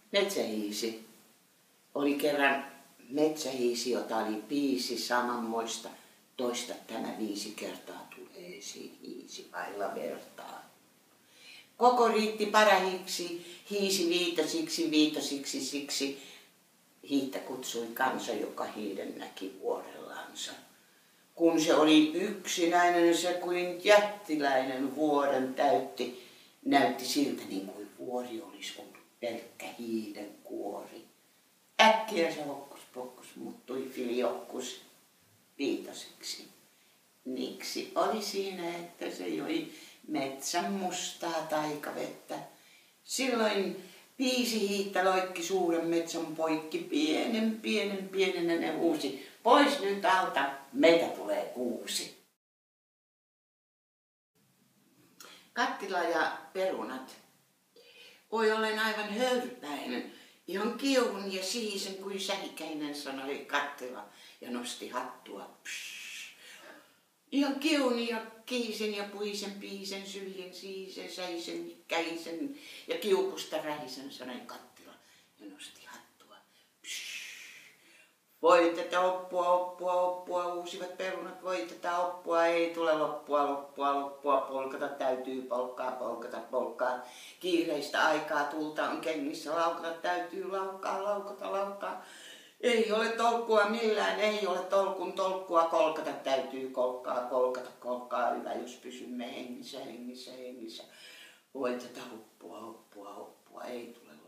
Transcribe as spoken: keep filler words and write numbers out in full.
Metsähiisi. Oli kerran metsähiisi, jota oli viisi samanmoista. Toista tämä viisi kertaa tulee esiin hiisi vailla vertaa. Koko riitti parahiksi, hiisi viitosiksi, viitosiksi siksi. Hiittä kutsui kansa, joka hiiden näki vuorellansa. Kun se oli yksinäinen, se kuin jättiläinen vuoren täytti, näytti siltä niin kuin vuori olisi ollut pelkkä hiiden kuori. Äkkiä se hokkus pokkus muuttui filiokkus viitosiksi. Miksi oli siinä, että se joi metsän mustaa taikavettä. Silloin viisi hiittä loikki suuren metsän poikki, pienen, pienen, pienenä ne huusi. Pois nyt alta, meitä tulee kuusi. Kattila ja perunat. Oi, olen aivan höyrypäinen. Ihan kiehun ja siisen kuin sähikäinen, sanoi kattila ja nosti hattua. Psh. Ihan kiehun ja kiisen ja puisen, piisen, syljen, siisen, säisen, käisen ja kiukusta rähisen, sanoi kattila ja nosti hattua. Psh. Voi tätä oppua, oppua, oppua, uusivat perunat, voi tätä oppua, ei tule loppua, loppua, loppua, polkata täytyy, polkkaa, polkata, polkkaa. Kiireistä aikaa tulta on kengissä, laukata täytyy, laukkaa, laukata, laukkaa. Ei ole tolkkua millään, ei ole tolkun tolkkua, kolkata täytyy, kolkkaa, kolkata, kolkkaa, hyvä, jos pysymme hengissä, hengissä, hengissä. Voi tätä oppua, oppua, oppua, ei tule loppua.